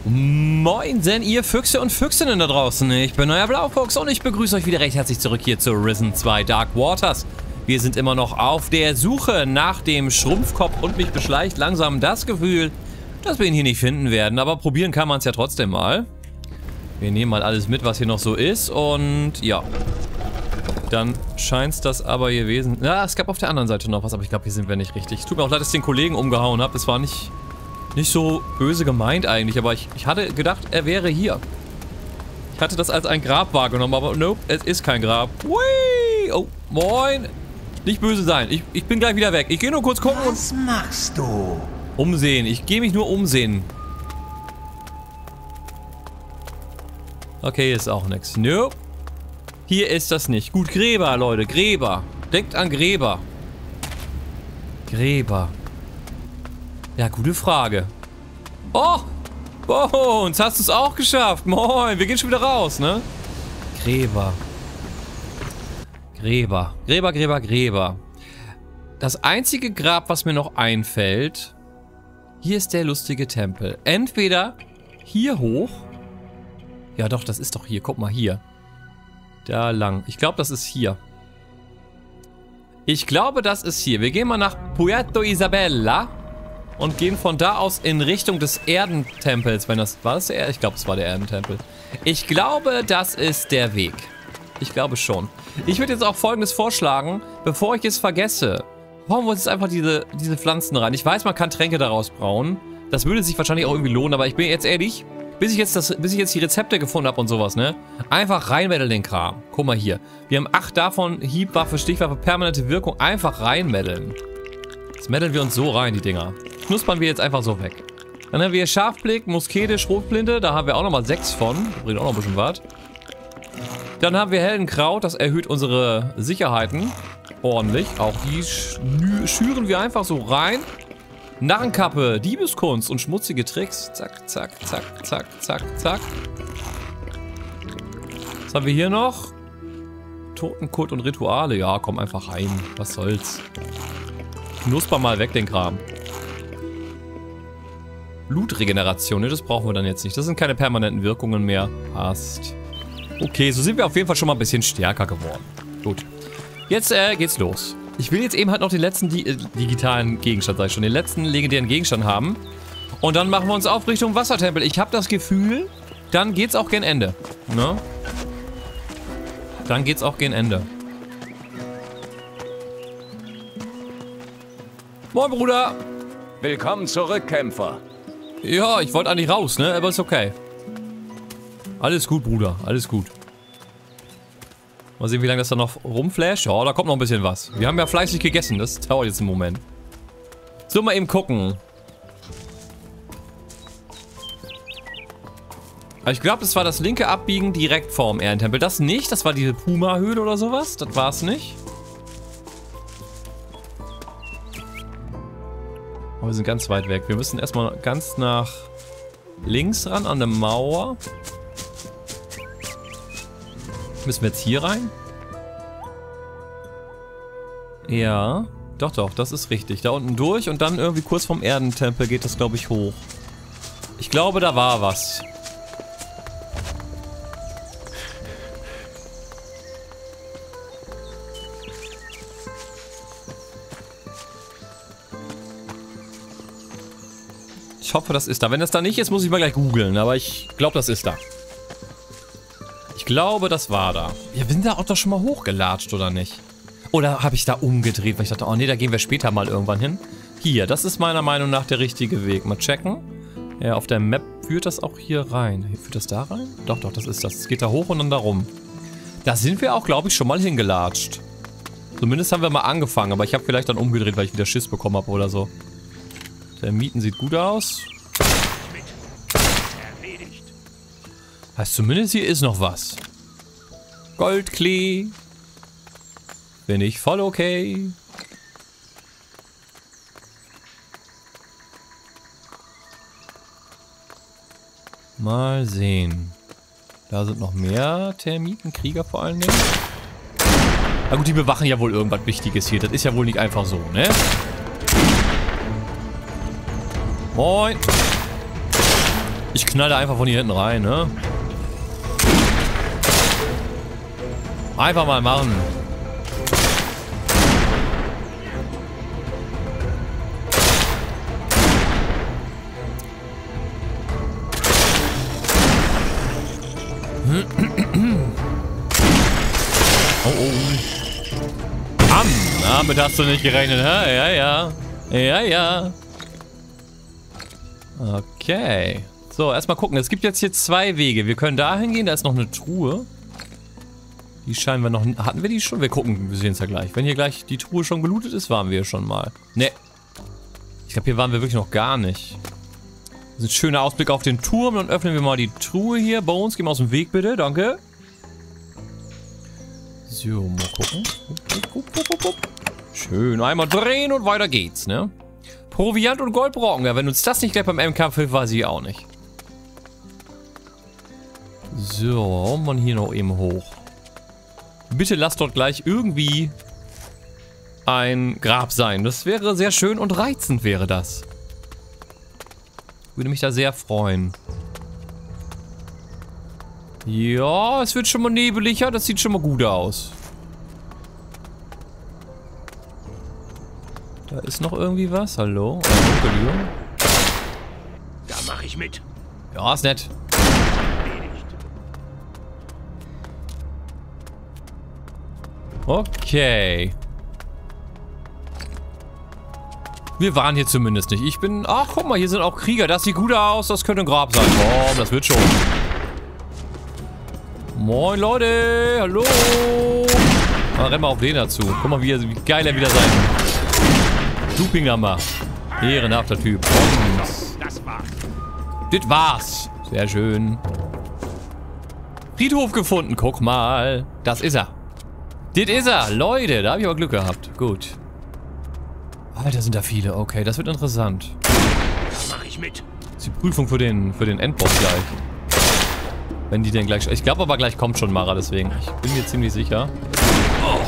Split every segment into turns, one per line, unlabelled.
Moinsen, ihr Füchse und Füchsinnen da draußen. Ich bin euer Blaufuchs und ich begrüße euch wieder recht herzlich zurück hier zu Risen 2 Dark Waters. Wir sind immer noch auf der Suche nach dem Schrumpfkopf und mich beschleicht langsam das Gefühl, dass wir ihn hier nicht finden werden. Aber probieren kann man es ja trotzdem mal. Wir nehmen mal alles mit, was hier noch so ist und ja. Dann scheint es das aber gewesen. Ja, es gab auf der anderen Seite noch was, aber ich glaube, hier sind wir nicht richtig. Es tut mir auch leid, dass ich den Kollegen umgehauen habe. Es war nicht so böse gemeint eigentlich, aber ich hatte gedacht, er wäre hier. Ich hatte das als ein Grab wahrgenommen, aber nope, es ist kein Grab. Hui! Oh, moin! Nicht böse sein, ich bin gleich wieder weg. Ich gehe nur kurz gucken und...
Was machst du?
Umsehen, ich gehe mich nur umsehen. Okay, ist auch nichts. Nope. Hier ist das nicht. Gut, Gräber, Leute, Gräber. Denkt an Gräber. Gräber. Ja, gute Frage. Oh! Bones, hast du es auch geschafft? Moin, wir gehen schon wieder raus, ne? Gräber. Gräber. Gräber, Gräber, Gräber. Das einzige Grab, was mir noch einfällt... Hier ist der lustige Tempel. Entweder hier hoch... Ja doch, das ist doch hier. Guck mal, hier. Da lang. Ich glaube, das ist hier. Ich glaube, das ist hier. Wir gehen mal nach Puerto Isabella und gehen von da aus in Richtung des Erdentempels. Wenn das... War das der... Ich glaube, es war der Erdentempel. Ich glaube, das ist der Weg. Ich glaube schon. Ich würde jetzt auch Folgendes vorschlagen, bevor ich es vergesse. Hauen wir uns jetzt einfach diese Pflanzen rein. Ich weiß, man kann Tränke daraus brauen. Das würde sich wahrscheinlich auch irgendwie lohnen, aber ich bin jetzt ehrlich... Bis ich jetzt die Rezepte gefunden habe und sowas, ne? Einfach reinmeddeln den Kram. Guck mal hier. Wir haben 8 davon. Hiebwaffe, Stichwaffe, permanente Wirkung. Einfach reinmeddeln. Jetzt meddeln wir uns so rein, die Dinger. Knuspern wir jetzt einfach so weg. Dann haben wir hier Scharfblick, Muskete, Schrotflinte. Da haben wir auch nochmal 6 von. Da bringt auch noch ein bisschen was. Dann haben wir Heldenkraut. Das erhöht unsere Sicherheiten. Ordentlich. Auch die schüren wir einfach so rein. Narrenkappe, Diebeskunst und schmutzige Tricks. Zack, zack, zack, zack, zack, zack. Was haben wir hier noch? Totenkult und Rituale. Ja, komm einfach rein. Was soll's. Knusper mal weg den Kram. Blutregeneration, ne? Das brauchen wir dann jetzt nicht. Das sind keine permanenten Wirkungen mehr. Passt. Okay, so sind wir auf jeden Fall schon mal ein bisschen stärker geworden. Gut. Jetzt geht's los. Ich will jetzt eben halt noch den letzten digitalen Gegenstand, sag ich schon, den letzten legendären Gegenstand haben. Und dann machen wir uns auf Richtung Wassertempel. Ich habe das Gefühl, dann geht's auch gen Ende. Ne? Dann geht's auch gen Ende. Moin, Bruder.
Willkommen zurück, Kämpfer.
Ja, ich wollte eigentlich raus, ne? Aber ist okay. Alles gut, Bruder. Alles gut. Mal sehen, wie lange das da noch rumflasht. Ja, da kommt noch ein bisschen was. Wir haben ja fleißig gegessen. Das dauert jetzt einen Moment. So, mal eben gucken. Aber ich glaube, das war das linke Abbiegen direkt vorm Ehrentempel. Das nicht. Das war diese Puma-Höhle oder sowas. Das war es nicht. Aber wir sind ganz weit weg. Wir müssen erstmal ganz nach links ran an der Mauer. Müssen wir jetzt hier rein? Ja. Doch, doch, das ist richtig. Da unten durch und dann irgendwie kurz vom Erdentempel geht das, glaube ich, hoch. Ich glaube, da war was. Ich hoffe, das ist da. Wenn das da nicht ist, muss ich mal gleich googeln. Aber ich glaube, das ist da. Ich glaube, das war da. Ja, wir sind da auch doch schon mal hochgelatscht, oder nicht? Oder habe ich da umgedreht, weil ich dachte, oh nee, da gehen wir später mal irgendwann hin. Hier, das ist meiner Meinung nach der richtige Weg. Mal checken. Ja, auf der Map führt das auch hier rein. Führt das da rein? Doch, doch, das ist das. Es geht da hoch und dann da rum. Da sind wir auch, glaube ich, schon mal hingelatscht. Zumindest haben wir mal angefangen, aber ich habe vielleicht dann umgedreht, weil ich wieder Schiss bekommen habe oder so. Der Mieten sieht gut aus. Heißt zumindest, hier ist noch was. Goldklee. Bin ich voll okay. Mal sehen. Da sind noch mehr Termitenkrieger vor allen Dingen. Na gut, die bewachen ja wohl irgendwas Wichtiges hier. Das ist ja wohl nicht einfach so, ne? Moin. Ich knall da einfach von hier hinten rein, ne? Einfach mal machen. Oh, oh. Damit hast du nicht gerechnet, hä? Ja, ja. Ja, ja. Okay. So, erstmal gucken. Es gibt jetzt hier 2 Wege. Wir können da hingehen. Da ist noch eine Truhe. Die scheinen wir noch... Hatten wir die schon? Wir gucken. Wir sehen es ja gleich. Wenn hier gleich die Truhe schon gelootet ist, waren wir schon mal. Ne. Ich glaube, hier waren wir wirklich noch gar nicht. Das ist ein schöner Ausblick auf den Turm. Dann öffnen wir mal die Truhe hier. Bones, geh mal aus dem Weg, bitte. Danke. So, mal gucken. Schön. Einmal drehen und weiter geht's, ne? Proviant und Goldbrocken. Ja, wenn uns das nicht gleich beim MK hilft, weiß ich auch nicht. So, man hier noch eben hoch. Bitte lasst dort gleich irgendwie ein Grab sein. Das wäre sehr schön und reizend, wäre das. Würde mich da sehr freuen. Ja, es wird schon mal nebeliger. Das sieht schon mal gut aus. Da ist noch irgendwie was. Hallo?
Da mache ich mit.
Ja, ist nett. Okay. Wir waren hier zumindest nicht. Ich bin... Ach, guck mal, hier sind auch Krieger. Das sieht gut aus. Das könnte ein Grab sein. Oh, das wird schon. Moin, Leute. Hallo. Mal renn mal auf den dazu. Guck mal, wie geil er wieder sein. Looping-Nummer. Ehrenhafter Typ.
Das war's.
Das war's. Sehr schön. Friedhof gefunden. Guck mal. Das ist er. Das ist er. Leute, da habe ich aber Glück gehabt. Gut. Alter, sind da viele. Okay, das wird interessant.
Das mache ich mit.
Das ist die Prüfung für den Endboss gleich. Wenn die denn gleich... Ich glaube aber gleich kommt schon Mara, deswegen. Ich bin mir ziemlich sicher. Oh.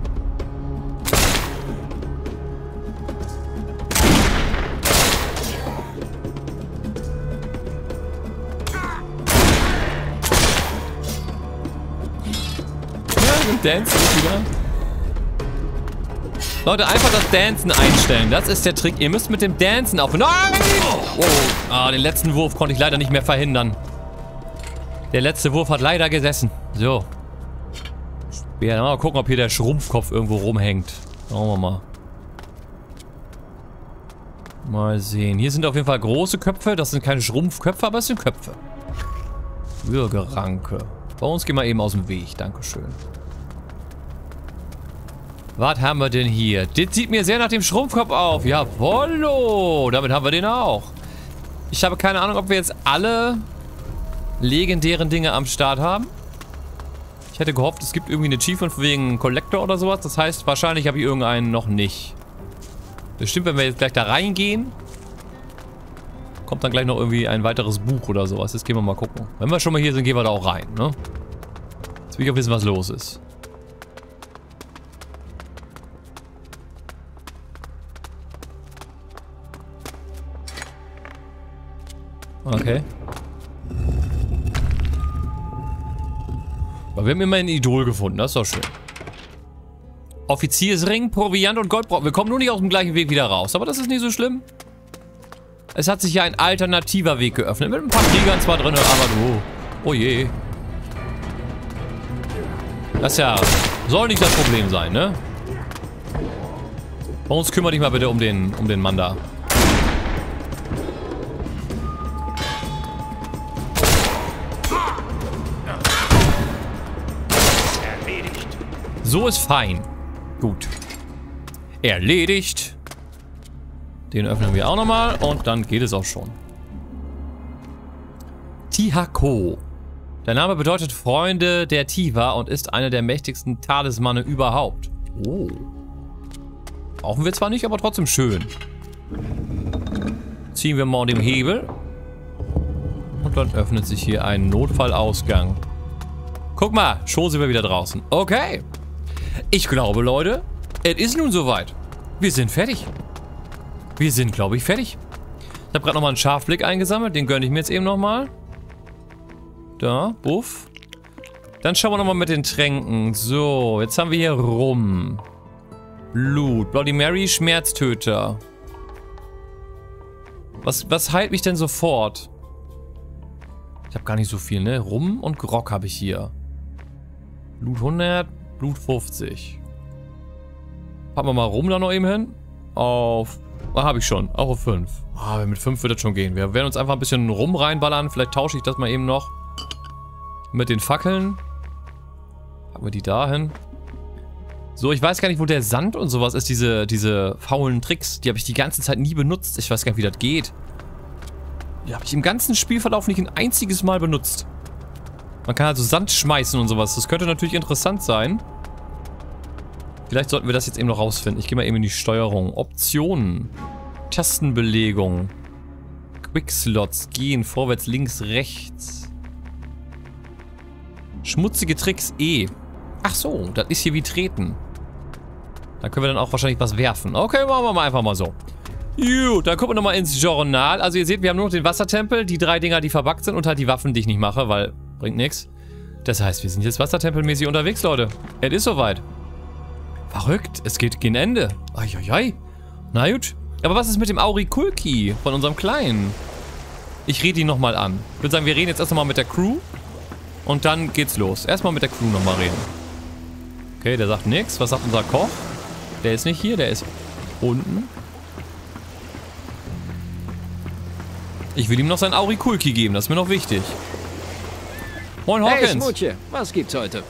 Dancen wieder. Leute, einfach das Dancen einstellen. Das ist der Trick. Ihr müsst mit dem Dancen aufhören. Nein! Oh. Ah, den letzten Wurf konnte ich leider nicht mehr verhindern. Der letzte Wurf hat leider gesessen. So. Ja, mal gucken, ob hier der Schrumpfkopf irgendwo rumhängt. Schauen wir mal. Mal sehen. Hier sind auf jeden Fall große Köpfe. Das sind keine Schrumpfköpfe, aber es sind Köpfe. Würgeranke. Bei uns gehen wir eben aus dem Weg. Dankeschön. Was haben wir denn hier? Das sieht mir sehr nach dem Schrumpfkopf auf. Jawollo. Damit haben wir den auch. Ich habe keine Ahnung, ob wir jetzt alle legendären Dinge am Start haben. Ich hätte gehofft, es gibt irgendwie eine Achievement wegen Collector oder sowas. Das heißt, wahrscheinlich habe ich irgendeinen noch nicht. Das stimmt, wenn wir jetzt gleich da reingehen, kommt dann gleich noch irgendwie ein weiteres Buch oder sowas. Jetzt gehen wir mal gucken. Wenn wir schon mal hier sind, gehen wir da auch rein, ne? Jetzt will ich auch wissen, was los ist. Okay. Aber wir haben immerhin ein Idol gefunden, das ist doch schön. Offiziersring, Proviant und Goldbrocken. Wir kommen nur nicht aus dem gleichen Weg wieder raus, aber das ist nicht so schlimm. Es hat sich ja ein alternativer Weg geöffnet. Mit ein paar Kriegern zwar drin, aber du. Oh je. Das ja soll nicht das Problem sein, ne? Bei uns kümmere dich mal bitte um den Mann da. So ist fein. Gut. Erledigt. Den öffnen wir auch nochmal und dann geht es auch schon. Tihako. Der Name bedeutet Freunde der Tiva und ist einer der mächtigsten Talismane überhaupt. Oh. Brauchen wir zwar nicht, aber trotzdem schön. Ziehen wir mal den Hebel. Und dann öffnet sich hier ein Notfallausgang. Guck mal, schon sind wir wieder draußen. Okay. Ich glaube, Leute, es ist nun soweit. Wir sind fertig. Wir sind, glaube ich, fertig. Ich habe gerade nochmal einen Scharfblick eingesammelt. Den gönne ich mir jetzt eben nochmal. Da, buff. Dann schauen wir nochmal mit den Tränken. So, jetzt haben wir hier Rum. Blut. Bloody Mary, Schmerztöter. Was heilt mich denn sofort? Ich habe gar nicht so viel, ne? Rum und Grog habe ich hier. Blut 100, Blut 50. Packen wir mal Rum da noch eben hin. Auf... habe ich schon. Auch auf 5. Mit 5 wird das schon gehen. Wir werden uns einfach ein bisschen Rum reinballern. Vielleicht tausche ich das mal eben noch. Mit den Fackeln. Packen wir die da hin. So, ich weiß gar nicht, wo der Sand und sowas ist. Diese faulen Tricks. Die habe ich die ganze Zeit nie benutzt. Ich weiß gar nicht, wie das geht. Die habe ich im ganzen Spielverlauf nicht ein einziges Mal benutzt. Man kann also Sand schmeißen und sowas. Das könnte natürlich interessant sein. Vielleicht sollten wir das jetzt eben noch rausfinden. Ich gehe mal eben in die Steuerung. Optionen. Tastenbelegung. Quickslots. Gehen. Vorwärts, links, rechts. Schmutzige Tricks. E. Ach so, das ist hier wie Treten. Da können wir dann auch wahrscheinlich was werfen. Okay, machen wir mal einfach mal so. Gut, dann gucken wir nochmal ins Journal. Also ihr seht, wir haben nur noch den Wassertempel, die 3 Dinger, die verbuggt sind und halt die Waffen, die ich nicht mache, weil bringt nichts. Das heißt, wir sind jetzt wassertempelmäßig unterwegs, Leute. Es ist soweit. Verrückt, es geht gegen Ende. Eieiei. Na gut. Aber was ist mit dem Aurikulki von unserem Kleinen? Ich rede ihn nochmal an. Ich würde sagen, wir reden jetzt erst nochmal mit der Crew. Und dann geht's los. Erstmal mit der Crew nochmal reden. Okay, der sagt nichts. Was sagt unser Koch? Der ist nicht hier, der ist unten. Ich will ihm noch sein Aurikulki geben, das ist mir noch wichtig. Moin Hawkins.
Hey Smoothie, was gibt's heute?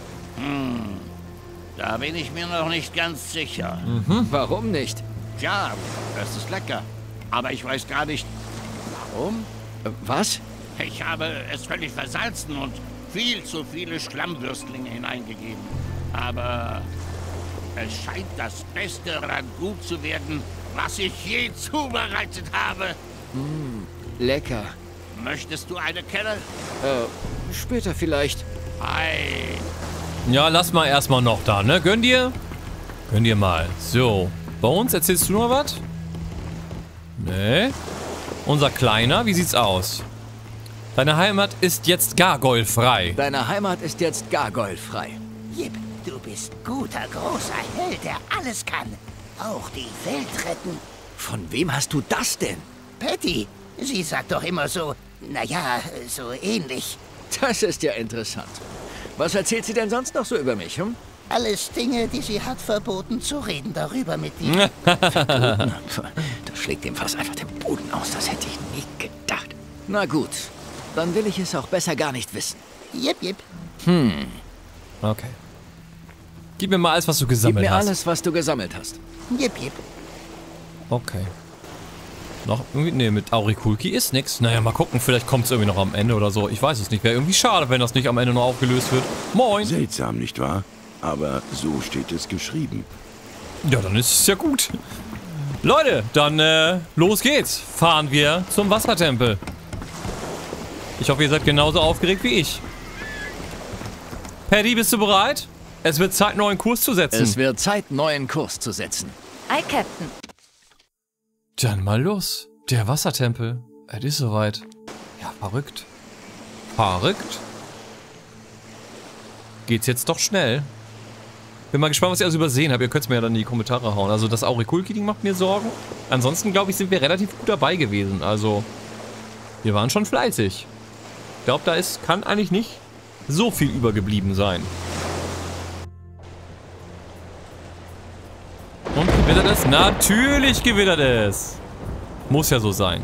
Da bin ich mir noch nicht ganz sicher.
Warum nicht?
Tja, das ist lecker. Aber ich weiß gar nicht, warum.
Was?
Ich habe es völlig versalzen und viel zu viele Schlammwürstlinge hineingegeben. Aber es scheint das beste Ragout zu werden, was ich je zubereitet habe.
Lecker.
Möchtest du eine Kelle?
Später vielleicht.
Ei.
Ja, lass mal erstmal noch da, ne? Gönn dir? Gönn dir mal. So. Bones, erzählst du noch was? Nee. Unser Kleiner, wie sieht's aus? Deine Heimat ist jetzt gargoylefrei.
Deine Heimat ist jetzt gargoylefrei.
Jip, du bist guter, großer Held, der alles kann. Auch die Welt retten.
Von wem hast du das denn?
Patty, sie sagt doch immer so, naja, so ähnlich.
Das ist ja interessant. Was erzählt sie denn sonst noch so über mich, hm?
Alles Dinge, die sie hat verboten zu reden darüber mit dir.
Das schlägt dem Fass einfach den Boden aus, das hätte ich nie gedacht. Na gut, dann will ich es auch besser gar nicht wissen.
Jip, jip.
Okay. Gib mir mal alles, was du gesammelt
Gib mir
hast.
alles, was du gesammelt hast.
Jip, jip.
Okay. Noch irgendwie... Nee, mit Aurikulki ist nix. Naja, mal gucken, vielleicht kommt es irgendwie noch am Ende oder so. Ich weiß es nicht. Wäre irgendwie schade, wenn das nicht am Ende noch aufgelöst wird. Moin!
Seltsam, nicht wahr? Aber so steht es geschrieben.
Ja, dann ist es ja gut. Leute, dann los geht's. Fahren wir zum Wassertempel. Ich hoffe, ihr seid genauso aufgeregt wie ich. Paddy, bist du bereit? Es wird Zeit, neuen Kurs zu setzen.
Es wird Zeit, neuen Kurs zu setzen.
Ei, Captain.
Dann mal los. Der Wassertempel. Es ist soweit. Ja, verrückt. Verrückt. Geht's jetzt doch schnell. Bin mal gespannt, was ihr also übersehen habt. Ihr könnt es mir ja dann in die Kommentare hauen. Also das Aurikulki-Ding macht mir Sorgen. Ansonsten, glaube ich, sind wir relativ gut dabei gewesen. Also, wir waren schon fleißig. Ich glaube, kann eigentlich nicht so viel übergeblieben sein. Und gewittert es? Natürlich gewittert es. Muss ja so sein.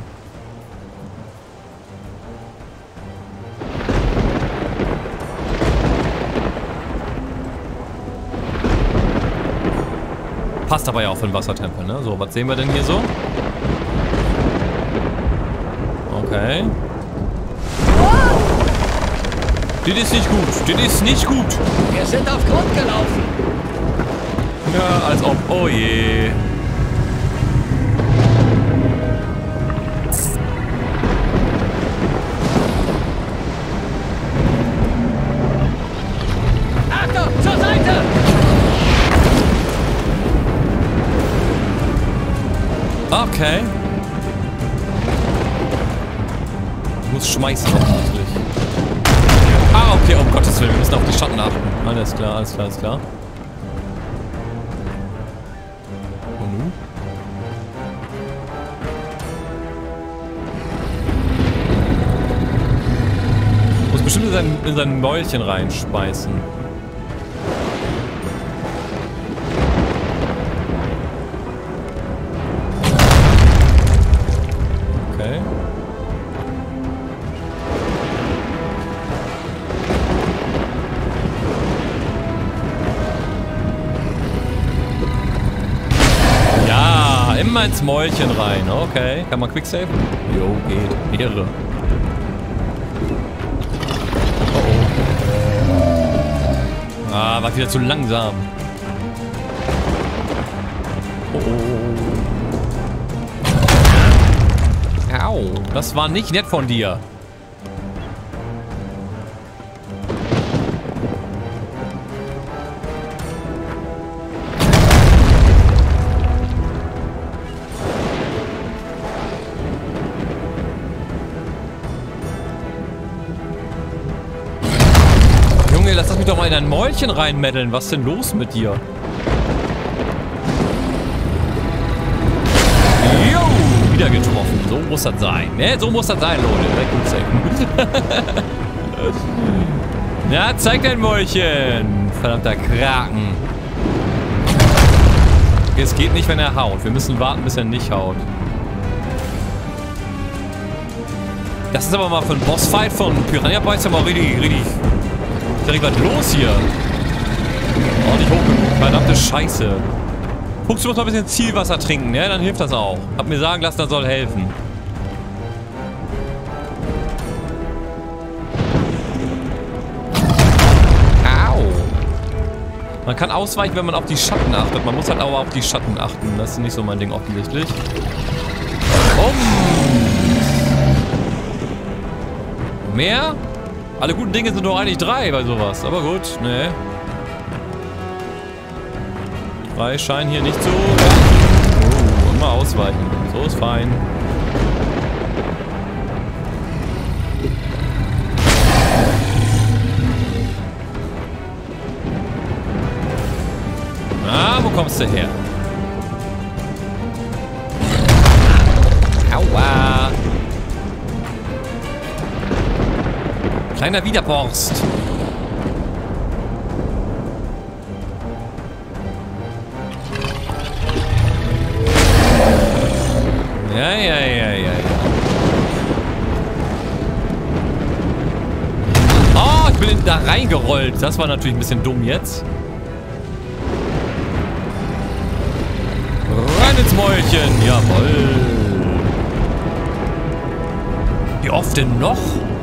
Passt aber ja auch für den Wassertempel, ne? So, was sehen wir denn hier so? Okay. Das ist nicht gut. Das ist nicht gut.
Wir sind auf Grund gelaufen.
Ja, als ob. Oh je.
Achtung, zur Seite!
Okay. schmeißen offensichtlich. Ah, okay, um Gottes Willen, wir müssen auf die Schatten achten. Alles klar, alles klar, alles klar. Und nun? Muss bestimmt in sein Mäulchen reinschmeißen. Okay. Ja, immer ins Mäulchen rein. Okay. Kann man Quicksave? Jo, geht. Ehre. Ah, war wieder zu langsam. Oh, oh. Au, das war nicht nett von dir. Lass mich doch mal in ein Mäulchen reinmeddeln. Was ist denn los mit dir? Jo, wieder getroffen. So muss das sein. Ne, so muss das sein, Leute. Gut zeigen. Ja, zeig dein Mäulchen. Verdammter Kraken. Es geht nicht, wenn er haut. Wir müssen warten, bis er nicht haut. Das ist aber mal für einen Bossfight von Piranha Bytes ja mal richtig... Ist ja was los hier? Oh, nicht hoch genug. Verdammte Scheiße. Fuchs, du musst mal ein bisschen Zielwasser trinken, ne? Dann hilft das auch. Hab mir sagen lassen, das soll helfen. Au. Man kann ausweichen, wenn man auf die Schatten achtet. Man muss halt aber auf die Schatten achten. Das ist nicht so mein Ding offensichtlich. Mehr? Alle guten Dinge sind doch eigentlich 3 bei sowas. Aber gut, ne. 3 scheinen hier nicht zu... Oh, immer ausweichen. So ist fein. Na, wo kommst du her? Aua. Kleiner Widerborst. Ja. Oh, ich bin da reingerollt. Das war natürlich ein bisschen dumm jetzt. Rein ins Mäulchen. Jawohl. Wie oft denn noch?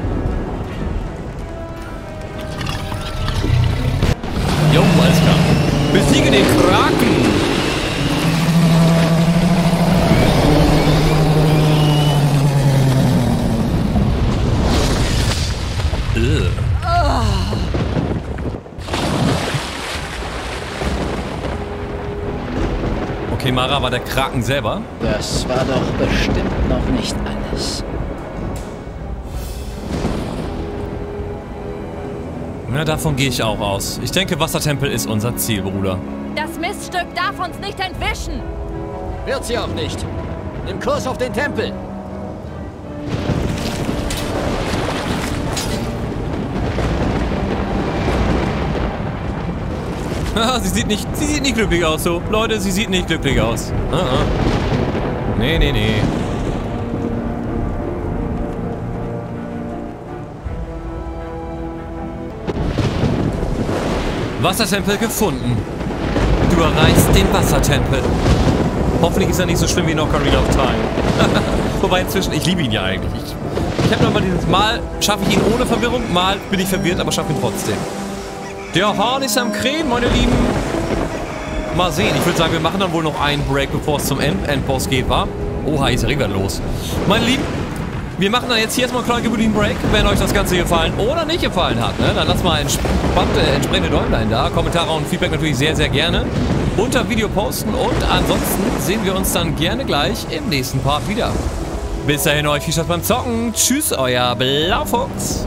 Jo, alles klar. Besiege den Kraken! Okay, Mara, war der Kraken selber?
Das war doch bestimmt noch nicht alles.
Na, davon gehe ich auch aus. Ich denke, Wassertempel ist unser Ziel, Bruder.
Das Miststück darf uns nicht entwischen.
Wird sie auch nicht. Nimm Kurs auf den Tempel.
Sie sieht nicht glücklich aus, so. Leute, sie sieht nicht glücklich aus. Nee. Wassertempel gefunden. Du erreichst den Wassertempel. Hoffentlich ist er nicht so schlimm wie in Ocarina of Time. Wobei inzwischen, ich liebe ihn ja eigentlich. Ich habe nochmal dieses Mal, schaffe ich ihn ohne Verwirrung, mal bin ich verwirrt, aber schaffe ihn trotzdem. Der Hahn ist am Krähen, meine Lieben. Mal sehen, ich würde sagen, wir machen dann wohl noch einen Break, bevor es zum Endboss geht, wa? Oha, ist ja richtig los. Meine Lieben, wir machen dann jetzt hier erstmal einen kleinen gemütlichen Break. Wenn euch das Ganze gefallen oder nicht gefallen hat, ne, dann lasst mal entsprechende Däumlein da. Kommentare und Feedback natürlich sehr, sehr gerne. Unter Video posten und ansonsten sehen wir uns dann gerne gleich im nächsten Part wieder. Bis dahin euch viel Spaß beim Zocken. Tschüss, euer Blaufuchs.